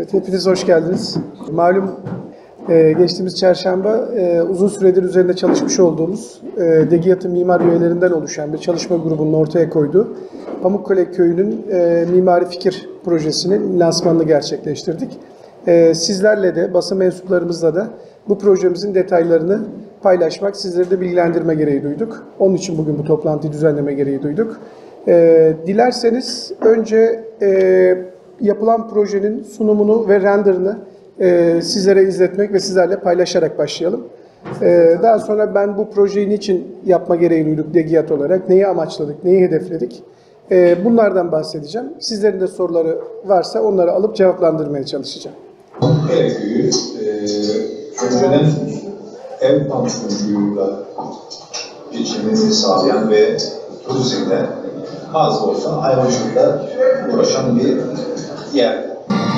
Evet, hepiniz hoş geldiniz. Malum geçtiğimiz çarşamba uzun süredir üzerinde çalışmış olduğumuz DGİAD'ın mimar üyelerinden oluşan bir çalışma grubunun ortaya koyduğu Pamukkale Köyü'nün mimari fikir projesinin lansmanını gerçekleştirdik. Sizlerle de, basın mensuplarımızla da bu projemizin detaylarını paylaşmak, sizleri de bilgilendirme gereği duyduk. Onun için bugün bu toplantıyı düzenleme gereği duyduk. Dilerseniz önce yapılan projenin sunumunu ve renderını sizlere izletmek ve sizlerle paylaşarak başlayalım. Daha sonra ben bu projeyi niçin yapma gereği duyduk DGİAD olarak, neyi amaçladık, neyi hedefledik, bunlardan bahsedeceğim. Sizlerin de soruları varsa onları alıp cevaplandırmaya çalışacağım. Pamukkale Köyü, önceden ev pamukkuyla geçimini sağlayan ve turizmle az da olsa hayvancılıkla uğraşan bir yer.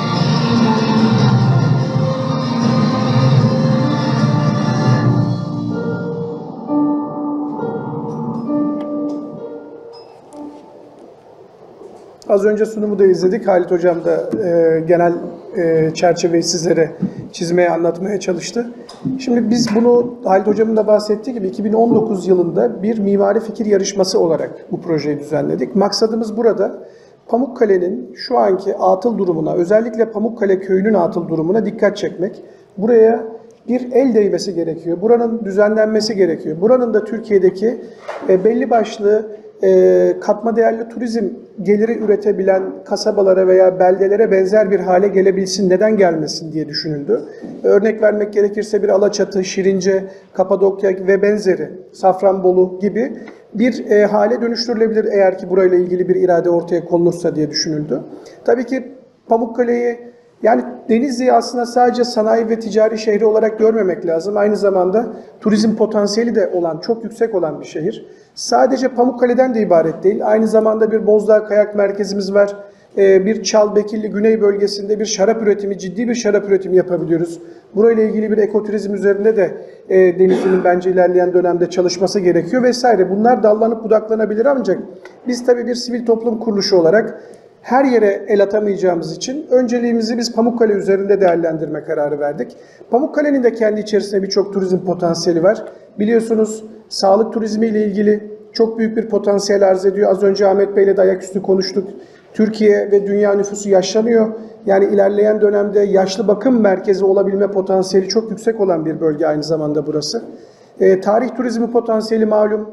Az önce sunumu da izledik. Halit Hocam da genel çerçeveyi sizlere çizmeye, anlatmaya çalıştı. Şimdi biz bunu Halit Hocam'ın da bahsettiği gibi 2019 yılında bir mimari fikir yarışması olarak bu projeyi düzenledik. Maksadımız burada Pamukkale'nin şu anki atıl durumuna, özellikle Pamukkale Köyü'nün atıl durumuna dikkat çekmek. Buraya bir el değmesi gerekiyor. Buranın düzenlenmesi gerekiyor. Buranın da Türkiye'deki belli başlı katma değerli turizm geliri üretebilen kasabalara veya beldelere benzer bir hale gelebilsin, neden gelmesin diye düşünüldü. Örnek vermek gerekirse bir Alaçatı, Şirince, Kapadokya ve benzeri, Safranbolu gibi bir hale dönüştürülebilir eğer ki burayla ilgili bir irade ortaya konulursa diye düşünüldü. Tabii ki Pamukkale'yi, yani Denizli'yi aslında sadece sanayi ve ticari şehri olarak görmemek lazım. Aynı zamanda turizm potansiyeli de olan, çok yüksek olan bir şehir. Sadece Pamukkale'den de ibaret değil. Aynı zamanda bir Bozdağ Kayak Merkezimiz var. Bir Çalbekirli Güney bölgesinde bir şarap üretimi, ciddi bir şarap üretimi yapabiliyoruz. Burayla ilgili bir ekoturizm üzerinde de Denizli'nin bence ilerleyen dönemde çalışması gerekiyor vesaire. Bunlar dallanıp budaklanabilir ancak biz tabii bir sivil toplum kuruluşu olarak her yere el atamayacağımız için önceliğimizi biz Pamukkale üzerinde değerlendirme kararı verdik. Pamukkale'nin de kendi içerisinde birçok turizm potansiyeli var. Biliyorsunuz sağlık turizmi ile ilgili çok büyük bir potansiyel arz ediyor. Az önce Ahmet Bey'le de ayaküstü konuştuk. Türkiye ve dünya nüfusu yaşlanıyor. Yani ilerleyen dönemde yaşlı bakım merkezi olabilme potansiyeli çok yüksek olan bir bölge aynı zamanda burası. Tarih turizmi potansiyeli malum.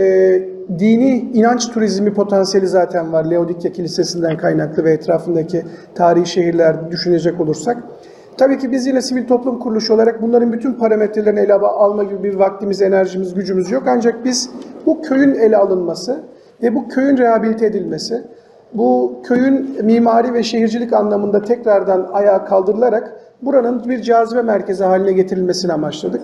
Dini inanç turizmi potansiyeli zaten var. Laodikya Kilisesi'nden kaynaklı ve etrafındaki tarihi şehirler düşünecek olursak. Tabii ki biz yine sivil toplum kuruluşu olarak bunların bütün parametrelerini ele alma gibi bir vaktimiz, enerjimiz, gücümüz yok. Ancak biz bu köyün ele alınması ve bu köyün rehabilite edilmesi, bu köyün mimari ve şehircilik anlamında tekrardan ayağa kaldırılarak buranın bir cazibe merkezi haline getirilmesini amaçladık.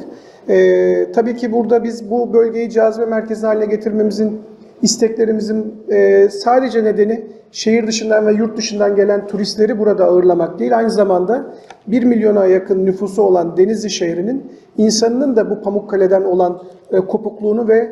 Tabii ki burada biz bu bölgeyi cazibe merkezi haline getirmemizin, isteklerimizin sadece nedeni şehir dışından ve yurt dışından gelen turistleri burada ağırlamak değil. Aynı zamanda 1 milyona yakın nüfusu olan Denizli şehrinin insanının da bu Pamukkale'den olan kopukluğunu ve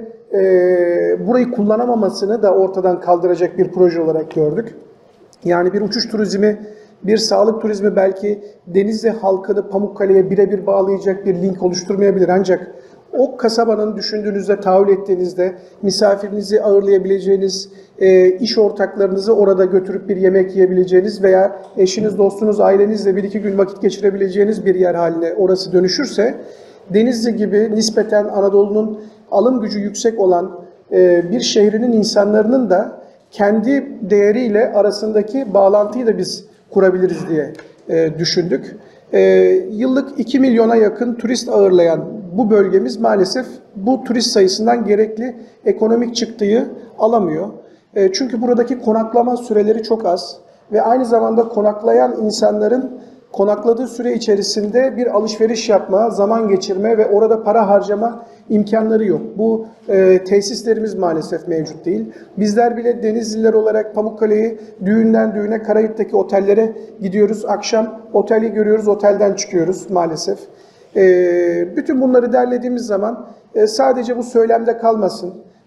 burayı kullanamamasını da ortadan kaldıracak bir proje olarak gördük. Yani bir uçuş turizmi, bir sağlık turizmi belki Denizli halkını Pamukkale'ye birebir bağlayacak bir link oluşturmayabilir. Ancak o kasabanın düşündüğünüzde, tahayyül ettiğinizde misafirinizi ağırlayabileceğiniz, iş ortaklarınızı orada götürüp bir yemek yiyebileceğiniz veya eşiniz, dostunuz, ailenizle 1-2 gün vakit geçirebileceğiniz bir yer haline orası dönüşürse, Denizli gibi nispeten Anadolu'nun alım gücü yüksek olan bir şehrinin insanların da kendi değeriyle arasındaki bağlantıyı da biz kurabiliriz diye düşündük. Yıllık 2 milyona yakın turist ağırlayan bu bölgemiz maalesef bu turist sayısından gerekli ekonomik çıktıyı alamıyor. Çünkü buradaki konaklama süreleri çok az ve aynı zamanda konaklayan insanların konakladığı süre içerisinde bir alışveriş yapma, zaman geçirme ve orada para harcama imkanları yok. Bu tesislerimiz maalesef mevcut değil. Bizler bile Denizliler olarak Pamukkale'yi düğünden düğüne Karayip'teki otellere gidiyoruz. Akşam oteli görüyoruz, otelden çıkıyoruz maalesef. Bütün bunları derlediğimiz zaman sadece bu söylemde kalmasın.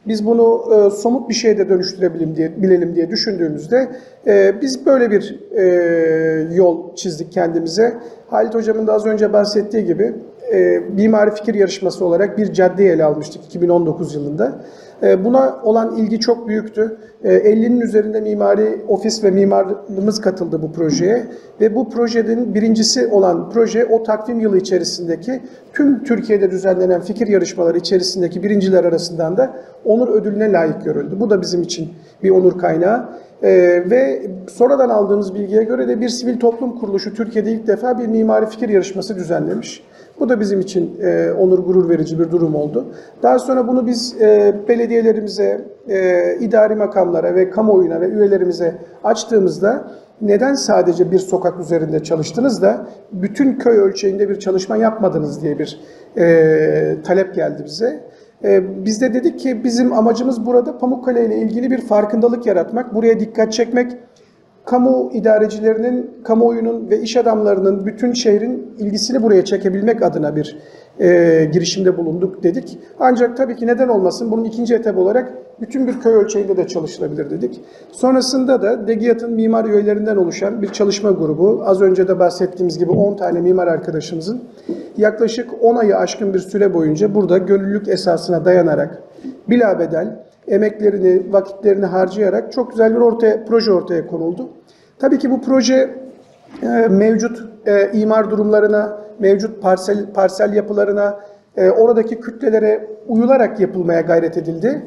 biz bunu somut bir şeye de bilelim diye düşündüğümüzde biz böyle bir yol çizdik kendimize. Halit Hocam'ın da az önce bahsettiği gibi mimari fikir yarışması olarak bir caddeyi ele almıştık 2019 yılında. Buna olan ilgi çok büyüktü. 50'nin üzerinde mimari ofis ve mimarımız katıldı bu projeye. Ve bu projenin birincisi olan proje o takvim yılı içerisindeki tüm Türkiye'de düzenlenen fikir yarışmaları içerisindeki birinciler arasından da onur ödülüne layık görüldü. Bu da bizim için bir onur kaynağı. Ve sonradan aldığımız bilgiye göre de bir sivil toplum kuruluşu Türkiye'de ilk defa bir mimari fikir yarışması düzenlemiş. Bu da bizim için onur gurur verici bir durum oldu. Daha sonra bunu biz belediyelerimize, idari makamlara ve kamuoyuna ve üyelerimize açtığımızda neden sadece bir sokak üzerinde çalıştınız da bütün köy ölçeğinde bir çalışma yapmadınız diye bir talep geldi bize. Biz de dedik ki bizim amacımız burada Pamukkale ile ilgili bir farkındalık yaratmak, buraya dikkat çekmek, kamu idarecilerinin, kamuoyunun ve iş adamlarının bütün şehrin ilgisini buraya çekebilmek adına bir girişimde bulunduk dedik. Ancak tabii ki neden olmasın, bunun ikinci etabı olarak bütün bir köy ölçeğinde de çalışılabilir dedik. Sonrasında da DEGİAD'ın mimar üyelerinden oluşan bir çalışma grubu, az önce de bahsettiğimiz gibi 10 tane mimar arkadaşımızın yaklaşık 10 ayı aşkın bir süre boyunca burada gönüllülük esasına dayanarak bilabedel emeklerini, vakitlerini harcayarak çok güzel bir proje ortaya konuldu. Tabii ki bu proje mevcut imar durumlarına, mevcut parsel yapılarına, oradaki kütlelere uyularak yapılmaya gayret edildi.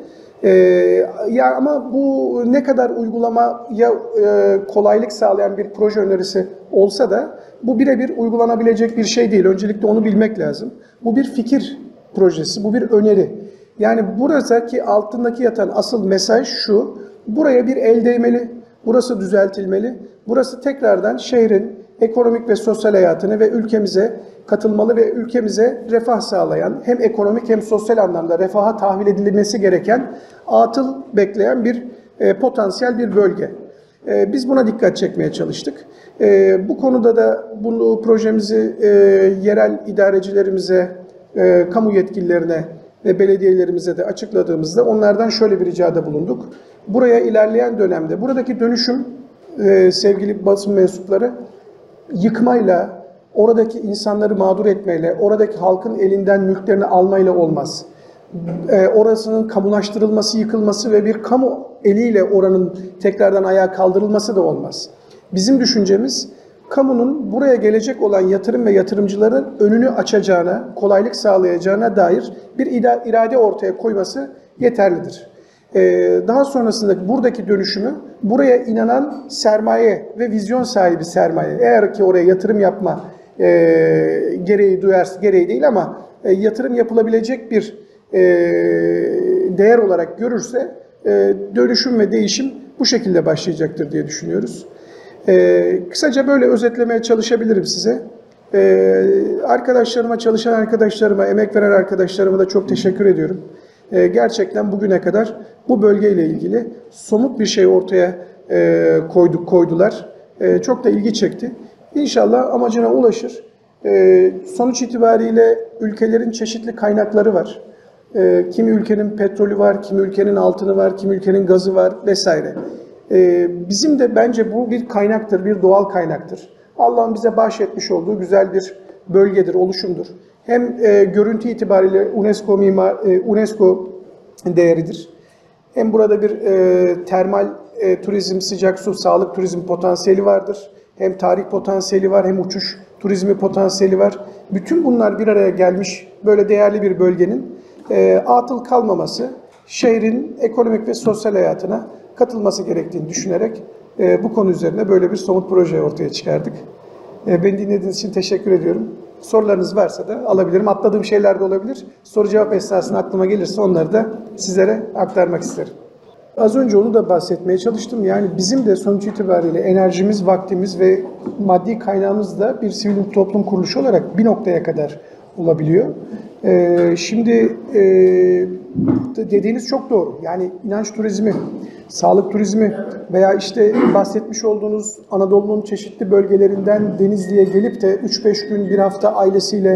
Ya ama bu ne kadar uygulamaya kolaylık sağlayan bir proje önerisi olsa da bu birebir uygulanabilecek bir şey değil. Öncelikle onu bilmek lazım. Bu bir fikir projesi, bu bir öneri. Yani buradaki altındaki yatan asıl mesaj şu: buraya bir el değmeli, burası düzeltilmeli, burası tekrardan şehrin ekonomik ve sosyal hayatını ve ülkemize katılmalı ve ülkemize refah sağlayan, hem ekonomik hem sosyal anlamda refaha tahvil edilmesi gereken, atıl bekleyen bir potansiyel bir bölge. Biz buna dikkat çekmeye çalıştık. Bu konuda da bunu projemizi yerel idarecilerimize, kamu yetkililerine ve belediyelerimize de açıkladığımızda onlardan şöyle bir ricada bulunduk. Buraya ilerleyen dönemde buradaki dönüşüm, sevgili basın mensupları, yıkmayla, oradaki insanları mağdur etmeyle, oradaki halkın elinden mülklerini almayla olmaz. Orasının kamulaştırılması, yıkılması ve bir kamu eliyle oranın tekrardan ayağa kaldırılması da olmaz. Bizim düşüncemiz, kamunun buraya gelecek olan yatırım ve yatırımcıların önünü açacağına, kolaylık sağlayacağına dair bir irade ortaya koyması yeterlidir. Daha sonrasında buradaki dönüşümü buraya inanan sermaye ve vizyon sahibi sermaye, eğer ki oraya yatırım yapma gereği duyarsa, gereği değil ama yatırım yapılabilecek bir değer olarak görürse dönüşüm ve değişim bu şekilde başlayacaktır diye düşünüyoruz. Kısaca böyle özetlemeye çalışabilirim size. Arkadaşlarıma, çalışan arkadaşlarıma, emek veren arkadaşlarıma da çok teşekkür ediyorum. Gerçekten bugüne kadar bu bölgeyle ilgili somut bir şey ortaya koydular. Çok da ilgi çekti. İnşallah amacına ulaşır. Sonuç itibariyle ülkelerin çeşitli kaynakları var. Kimi ülkenin petrolü var, kimi ülkenin altını var, kimi ülkenin gazı var vesaire. Bizim de bence bu bir kaynaktır, bir doğal kaynaktır. Allah'ın bize bahşetmiş olduğu güzel bir bölgedir, oluşumdur. Hem görüntü itibariyle UNESCO değeridir. Hem burada bir termal turizm, sıcak su, sağlık turizm potansiyeli vardır. Hem tarih potansiyeli var, hem uçuş turizmi potansiyeli var. Bütün bunlar bir araya gelmiş böyle değerli bir bölgenin atıl kalmaması, şehrin ekonomik ve sosyal hayatına katılması gerektiğini düşünerek bu konu üzerine böyle bir somut proje ortaya çıkardık. Beni dinlediğiniz için teşekkür ediyorum. Sorularınız varsa da alabilirim. Atladığım şeyler de olabilir. Soru cevap esnasında aklıma gelirse onları da sizlere aktarmak isterim. Az önce onu da bahsetmeye çalıştım. Yani bizim de sonuç itibariyle enerjimiz, vaktimiz ve maddi kaynağımız da bir sivil toplum kuruluşu olarak bir noktaya kadar olabiliyor. Şimdi dediğiniz çok doğru. Yani inanç turizmi, sağlık turizmi veya işte bahsetmiş olduğunuz Anadolu'nun çeşitli bölgelerinden Denizli'ye gelip de 3-5 gün, bir hafta ailesiyle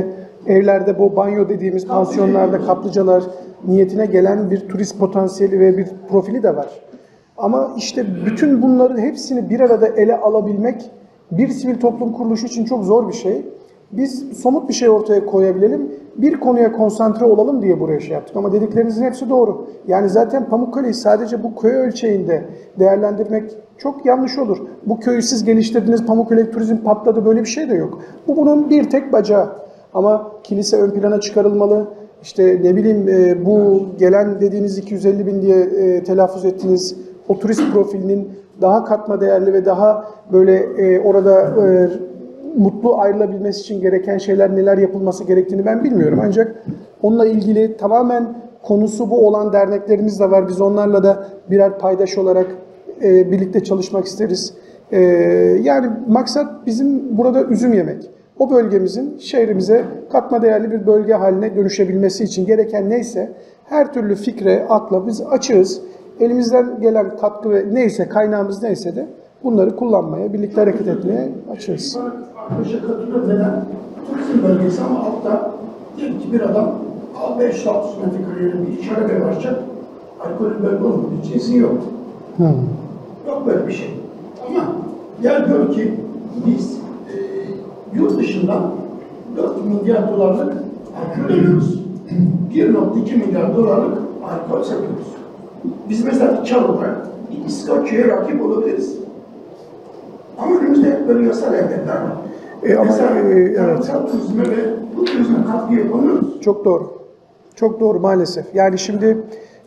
evlerde bu banyo dediğimiz pansiyonlarda kaplıcalar niyetine gelen bir turist potansiyeli ve bir profili de var. Ama işte bütün bunların hepsini bir arada ele alabilmek bir sivil toplum kuruluşu için çok zor bir şey. Biz somut bir şey ortaya koyabilelim, bir konuya konsantre olalım diye buraya şey yaptık. Ama dediklerinizin hepsi doğru. Yani zaten Pamukkale'yi sadece bu köy ölçeğinde değerlendirmek çok yanlış olur. Bu köyü siz geliştirdiniz, Pamukkale turizm patladı, böyle bir şey de yok. Bu bunun bir tek bacağı. Ama kilise ön plana çıkarılmalı. İşte ne bileyim bu gelen dediğiniz 250 bin diye telaffuz ettiğiniz o turist profilinin daha katma değerli ve daha böyle orada mutlu ayrılabilmesi için gereken şeyler neler yapılması gerektiğini ben bilmiyorum. Ancak onunla ilgili tamamen konusu bu olan derneklerimiz de var. Biz onlarla da birer paydaş olarak birlikte çalışmak isteriz. Yani maksat bizim burada üzüm yemek. O bölgemizin şehrimize katma değerli bir bölge haline dönüşebilmesi için gereken neyse her türlü fikre, akla biz açığız. Elimizden gelen katkı ve neyse, kaynağımız neyse de bunları kullanmaya, birlikte hareket etmeye açığız. Arkadaşa katılıyorum. Neden? Turizm bölgesi ama altta diyelim ki bir adam 500-600 metrekareyle bir şarabe açacak. Alkolü bölge olmadığı için izin yok. Yok böyle bir şey. Ama gel gör ki biz yurt dışından 4 milyar dolarlık alkol alıyoruz. 1,2 milyar dolarlık alkol satıyoruz. Biz mesela kar olarak İskoçya'ya rakip olabiliriz. Ama önümüzde böyle yasal engeller var. Mesela tarımsal turizme ve bu turizme katkı yapamıyoruz. Çok doğru. Çok doğru maalesef. Yani şimdi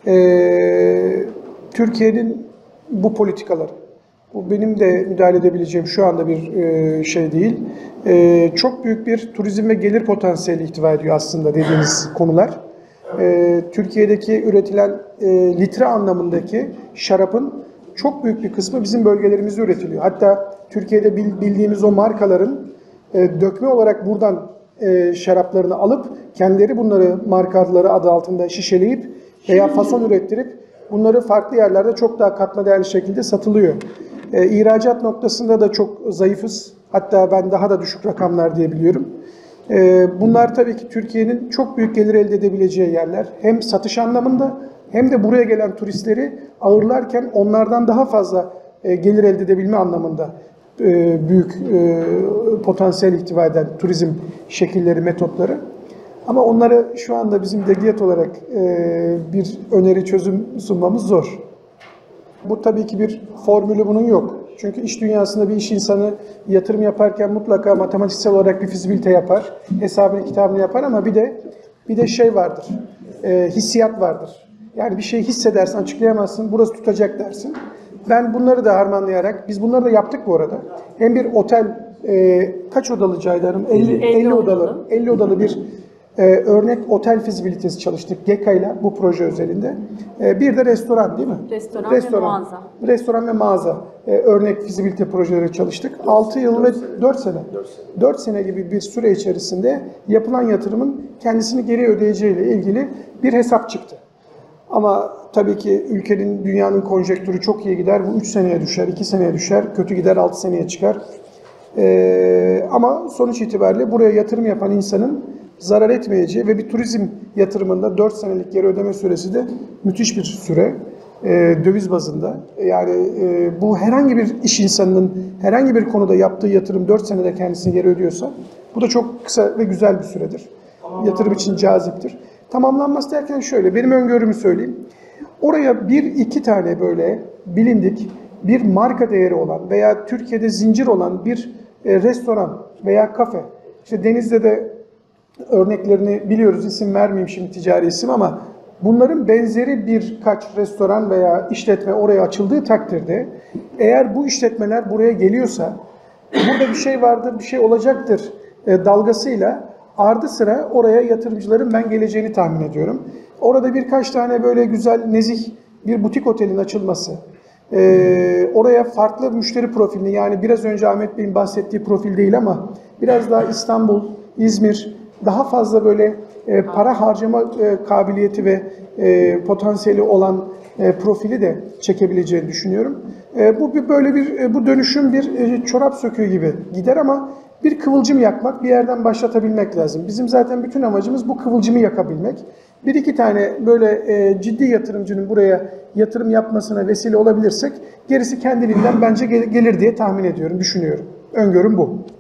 Türkiye'nin bu politikaları, bu benim de müdahale edebileceğim şu anda bir şey değil. Çok büyük bir turizm ve gelir potansiyeli ihtiva ediyor aslında dediğiniz konular. Türkiye'deki üretilen litre anlamındaki şarapın çok büyük bir kısmı bizim bölgelerimizde üretiliyor. Hatta Türkiye'de bildiğimiz o markaların dökme olarak buradan şaraplarını alıp kendileri bunları marka adları adı altında şişeleyip veya fason ürettirip bunları farklı yerlerde çok daha katma değerli şekilde satılıyor. İhracat noktasında da çok zayıfız. Hatta ben daha da düşük rakamlar diye biliyorum. Bunlar tabii ki Türkiye'nin çok büyük gelir elde edebileceği yerler. Hem satış anlamında hem de buraya gelen turistleri ağırlarken onlardan daha fazla gelir elde edebilme anlamında büyük potansiyel ihtiva eden turizm şekilleri, metotları. Ama onlara şu anda bizim DGİAD olarak bir öneri, çözüm sunmamız zor. Bu tabii ki bir formülü bunun yok. Çünkü iş dünyasında bir iş insanı yatırım yaparken mutlaka matematiksel olarak bir fizibilite yapar, hesabını kitabını yapar ama bir de şey vardır, hissiyat vardır. Yani bir şeyi hissedersin, açıklayamazsın, burası tutacak dersin. Ben bunları da harmanlayarak, biz bunları da yaptık bu arada. Hem bir otel, kaç odalı Cahide Hanım? 50 odalı. 50 odalı bir örnek otel fizibilitesi çalıştık GEKA ile bu proje özelinde. Bir de restoran değil mi? Restoran ve mağaza. Restoran ve mağaza örnek fizibilite projeleri çalıştık. 6 yıl ve 4 sene. 4 sene gibi bir süre içerisinde yapılan yatırımın kendisini geri ödeyeceğiyle ilgili bir hesap çıktı. Ama tabii ki ülkenin, dünyanın konjektürü çok iyi gider. Bu 3 seneye düşer, 2 seneye düşer. Kötü gider 6 seneye çıkar. Ama sonuç itibariyle buraya yatırım yapan insanın zarar etmeyeceği ve bir turizm yatırımında 4 senelik geri ödeme süresi de müthiş bir süre. Döviz bazında. Yani bu herhangi bir iş insanının herhangi bir konuda yaptığı yatırım 4 senede kendisini geri ödüyorsa bu da çok kısa ve güzel bir süredir. Yatırım için caziptir. Tamamlanması derken şöyle, benim öngörümü söyleyeyim. Oraya bir iki tane böyle bilindik bir marka değeri olan veya Türkiye'de zincir olan bir restoran veya kafe. İşte Denizli'de de örneklerini biliyoruz, isim vermeyeyim şimdi ticari isim ama bunların benzeri birkaç restoran veya işletme oraya açıldığı takdirde eğer bu işletmeler buraya geliyorsa burada bir şey vardır, bir şey olacaktır dalgasıyla ardı sıra oraya yatırımcıların ben geleceğini tahmin ediyorum. Orada birkaç tane böyle güzel, nezih bir butik otelin açılması, oraya farklı müşteri profilini, yani biraz önce Ahmet Bey'in bahsettiği profil değil ama biraz daha İstanbul, İzmir, daha fazla böyle para harcama kabiliyeti ve potansiyeli olan profili de çekebileceğini düşünüyorum. Bu böyle bir bu dönüşüm bir çorap söküğü gibi gider ama Bir kıvılcım yakmak, bir yerden başlatabilmek lazım. Bizim zaten bütün amacımız bu kıvılcımı yakabilmek. Bir iki tane böyle ciddi yatırımcının buraya yatırım yapmasına vesile olabilirsek gerisi kendiliğinden bence gelir diye tahmin ediyorum, düşünüyorum. Öngörüm bu.